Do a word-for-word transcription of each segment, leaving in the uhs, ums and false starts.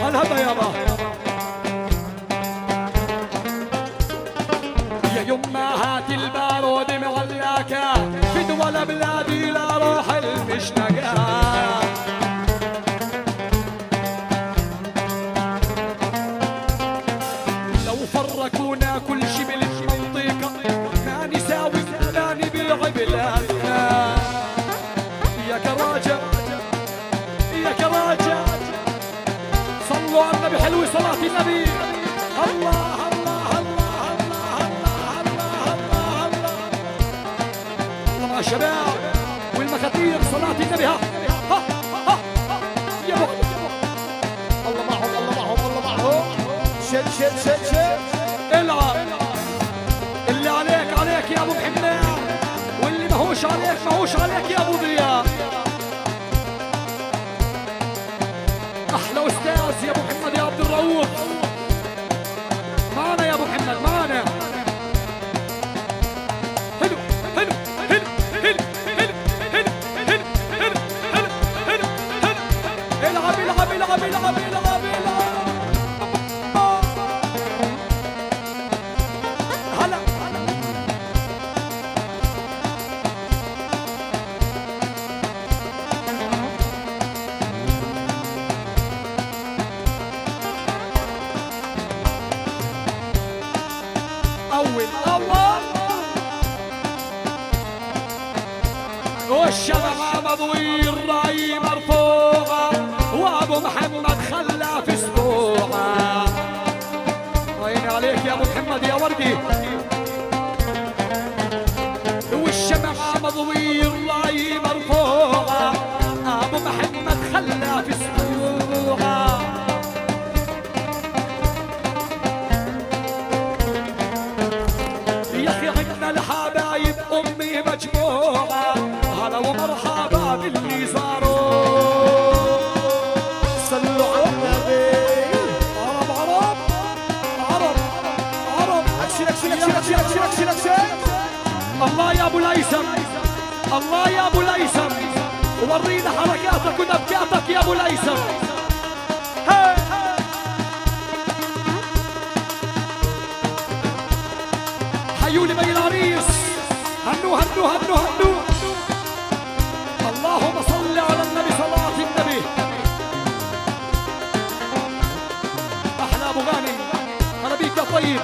الهبة يابا يا يما هات البارود معلاكة في دول بلادي لا روح المشنقة لو فرقونا كل شي بالمنطقة ما نساوي ما نبيع بلادنا يا كراجة يا كراجة صلوا على النبي حلو صلاة النبي الله الله الله الله الله الله الله الله الله شباب والمخاطير صلاة النبي ها ها ها يا ابو الله معهم الله معهم الله معهم شد شد شد شد العب اللي عليك عليك يا ابو محمد واللي ماهوش عليك ماهوش عليك يا ابو ضياء احلى استاذ يا ابو محمد يا عبد الرؤوف معنا يا ابو محمد معنا حلو حلو حلو حلو حلو حلو حلو حلو حلو حلو العب العب العب العب العب العب هلا أول أول والشمعة مضوي الراي مرفوعة وأبو محمد خلى في أسبوعة عيني عليك يا أبو محمد يا وردي والشمعة مضوي الراي مرفوعة أبو محمد خلى في أسبوعة الحبايب امي مجموعه هلا ومرحبا باللي زاروا صلوا على النبي عرب عرب عرب عرب اكشن اكشن اكشن اكشن اكشن اكشن اكشن الله يا ابو ليثم الله يا ابو ليثم ورينا حركاتك ونبكاتك يا ابو ليثم حيوني بي العريس هنو هنو هنو هنو اللهم صل على النبي صلاة النبي أحلى أبو غانم هلا بيك يا طيب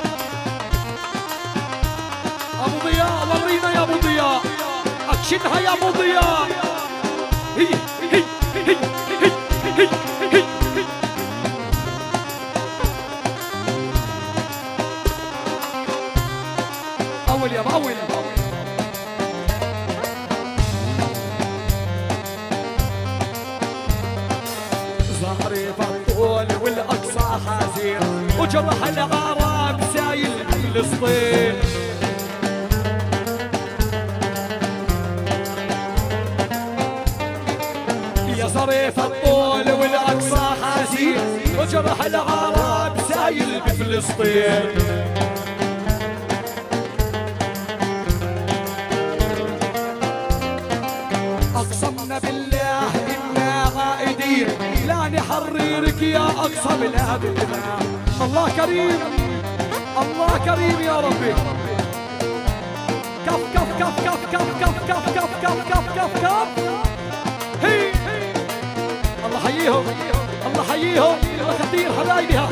أبو ضياء ورينا يا أبو ضياء أكشنها يا أبو ضياء هي هي هي هي هي هي أول يا أول ظهري بالطول والأقصى حزين وجرح العرب سايل فلسطين يا ظريف الطول والأقصى حزين وجرح العرب سايل بفلسطين أقسمنا بالله إنا عائدين لا نحررك يا أقصى بلادنا الله كريم الله كريم يا ربي كف كف كف كف كف كف كف كف كف كف كف كف هي الله حييهم الله حييهم المخاطير حبايبها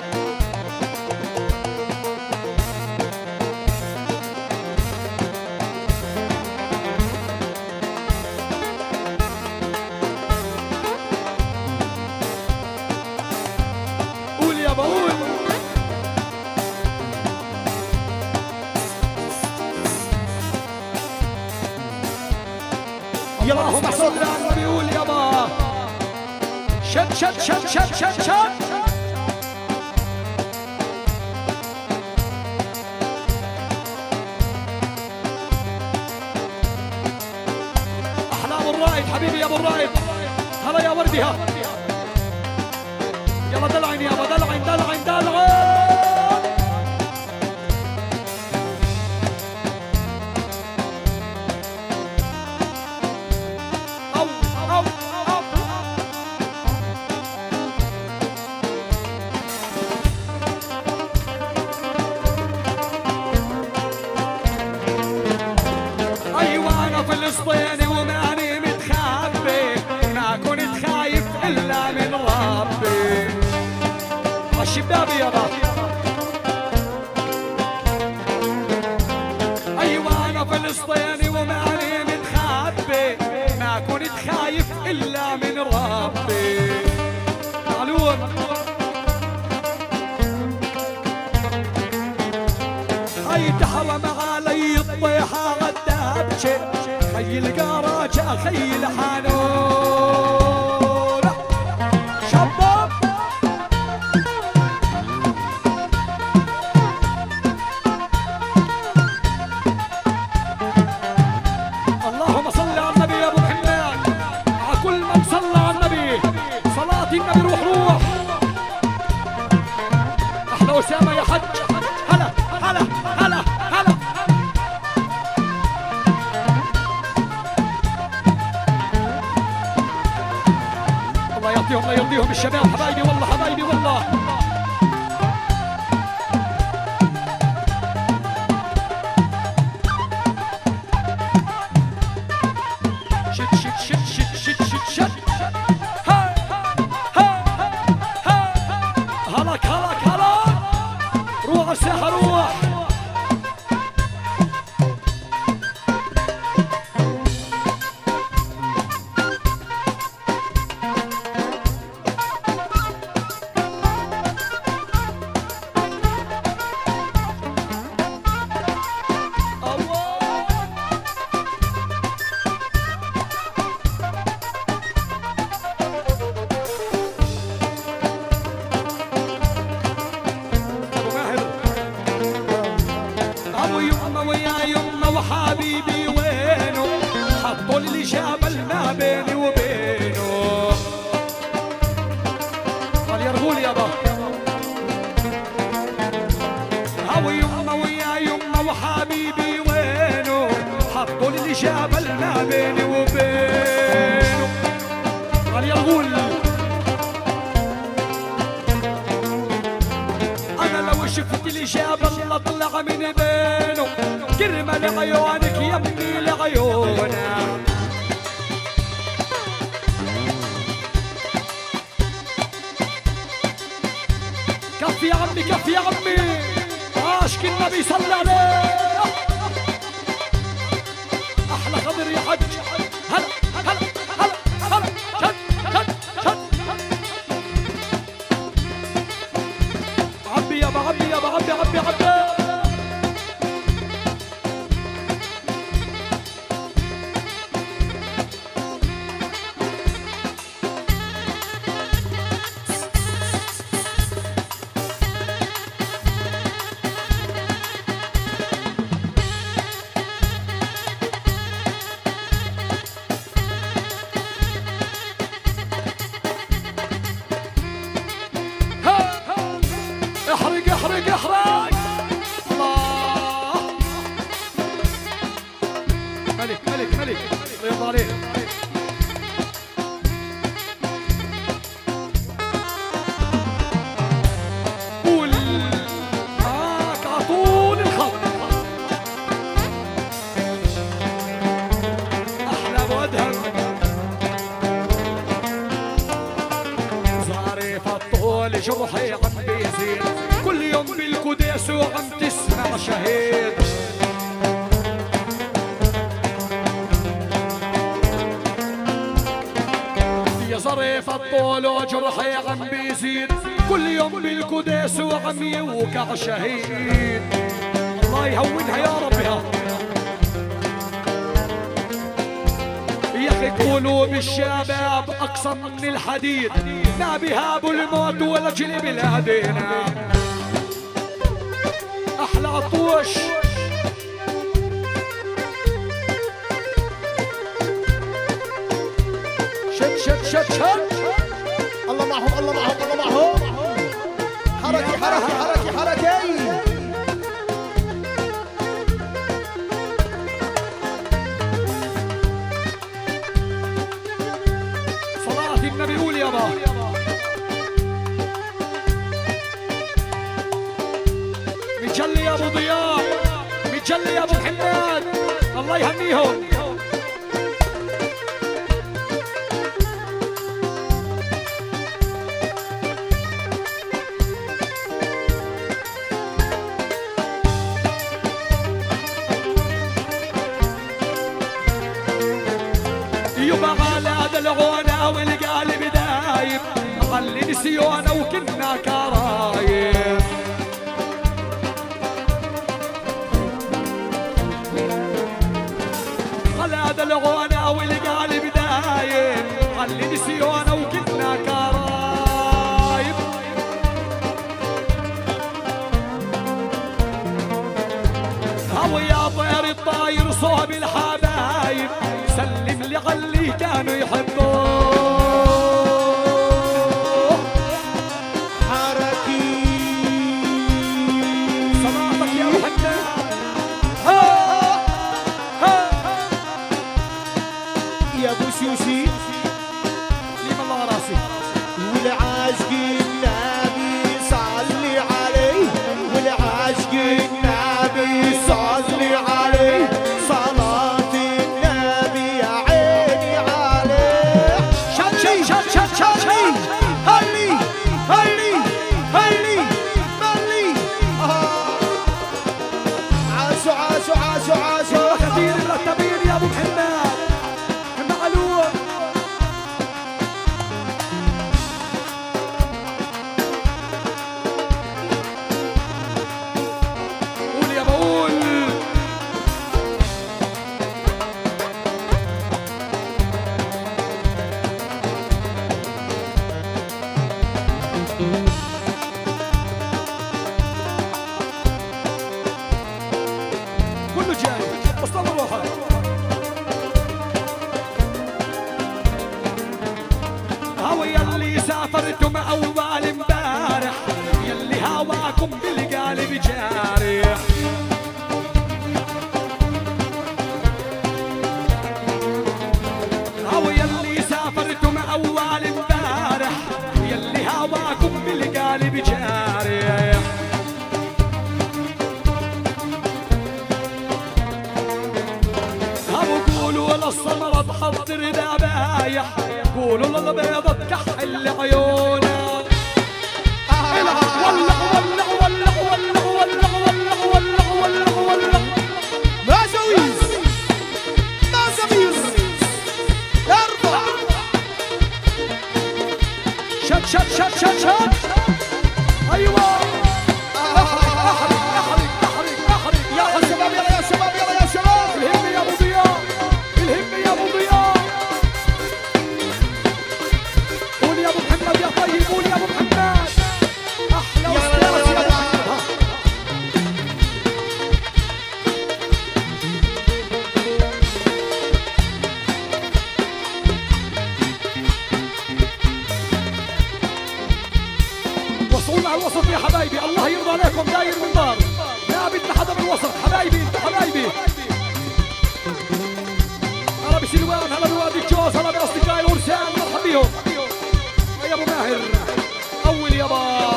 اللهم صل على النبي قول يابا شد شد شد شد شد شد احلام الرائد حبيبي يا ابو الرائد هلا يا وردي ها يلا دلعين يابا دلعين دلعين دلعين إلا من ربي. عالشباب يابا. أيوة أنا فلسطيني وماني متخبي، ما كنت خايف إلا من ربي. معلوم هاي تحرم علي الطيحة غدابشي، خي القراجة خي الحانون شباب. اللهم صل على النبي يا ابو محمد، على كل من صلى على النبي صلاة النبي. روح روح احلى اسامة يا حج. هلا هلا هلا هلا. الله يعطيهم الله يرضيهم الشباب حبايبي والله حبايبي والله. شت شت شت شت شت شت شت. هاي هاي هاي. هلك هلك هلك. روح الساحة روح. وحبيبي وينه حطوا لي جبل ما بيني وبينه. قال يرغول يابا. هو يما ويا يما وحبيبي وينه حطوا لي جبل ما بيني وبينه. قال يرغول. انا لو شفت لي جبل اطلع من بينه، كرمة لعيونك يا ابني لعيونا. كف يا عمي كف يا عمي. عاشق النبي صلى عليه. احلى خضر يا حج. هلا هلا هلا هلا. شد شد شد. عبي يابا عبي يابا عبي عبي عبي. احرق احرق احرق. الله. ملك ملك ملك الله يرضى عليك. قول معاك عطول الخط. احلى وادهم. ظريف الطول جرحي عم بيزيد، كل يوم بالكداس وعم تسمع شهيد. يا ظريف الطول وجرحي عم بيزيد، كل يوم بالكداس وعم يوقع شهيد. الله يهونها يا رب. يا اخي قلوب الشباب اقصى من الحديد، ما بيهابوا الموت ولا جل بلادنا. احلى عطوش. شد شد شد شد. الله معهم الله معهم الله معهم. حركي حركي حركي حركي. صلاة النبي قول يابا. متجلي يا ابو ضياء، متجلي يا ابو محمد، الله يهنيهم. خلي نسيونا وكنا كرايم. خلا دلعونا والقالب دايم خلي نسيونا وكنا كرايم. هو يا طير الطاير صوب الحبايب سلم لي علي كانوا يحبوه. حركي صلاتك يا محمد. يا ابو سوسي ليم الله راسي والعاشق النبي صلي عليه والعاشق النبي صلي عليه صلاة النبي يا عيني عليه. شد شد شد شد شد شد هلي هلي هلي ملي عاشوا عاشوا عاشوا عاشوا كثير مرتبين يا ابو محمد معلوم. قول يا بقول كله جاي بس طلع روحك. هو يلي سافرتم اول امبارح يلي هواكم بالقالب جارح. هو يلي سافرتم اول امبارح يلي هواكم بالقالب جارح. هو قولوا للسمرة تحضر ذبايح قولوا للبيضة تكحل عيونها. ولع ولع ولع ولع ولع ولع ولع ولع ولع. ما زويز ما زويز ارفع شد شد شد شد شد ايوه احرق احرق احرق احرق يا شباب يلا يا شباب يلا يا شباب. الهم يا ابو ضياء الهم يا ابو ضياء. قول يا ابو محمد يا طيب قول يا ابو محمد احلى يلا وصلات يلا يا يلا. ابو محمد. وصلوا مع الوسط يا حبايبي الله يرضى عليكم داير من دار لا بدنا حدا بالوسط حبايبي انت حبايبي. هلا بسلوان هلا بوادي الجوز هلا باصدقائي الورسان مرحبا بيهم. يا ابو ماهر اول يابا.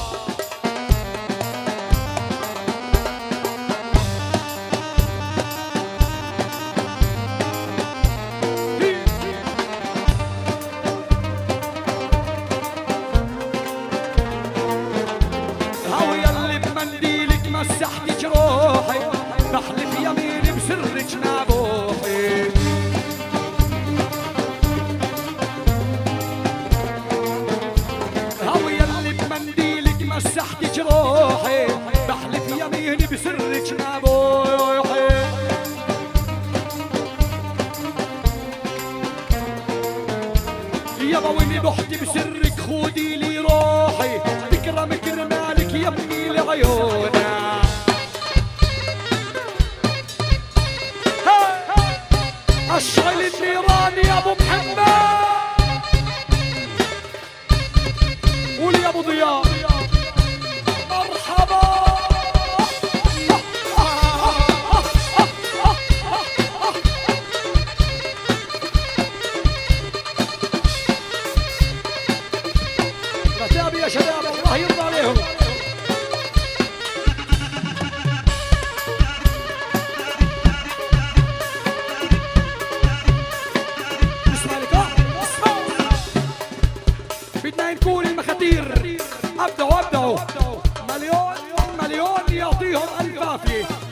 هاو يلي بمنديلك مسحت جروحي بحلف يميني بسرك نابوحي. هاو يلي بمنديلك مسحت جروحي بحلف يميني بسرك نابوحي. يابا ويني بحكي بسرك خودي لي روحي تكرم كرمالك يا ابني لعيونا. اشعل النيران يا ابو محمد. قول يا ابو ضياء مرحبا. رتابي يا شباب الله يرضى عليهم. اسمع لك اسمع بدنا نقول المخاتير ابدعوا ابدعوا مليون مليون يعطيهم الف عافيه.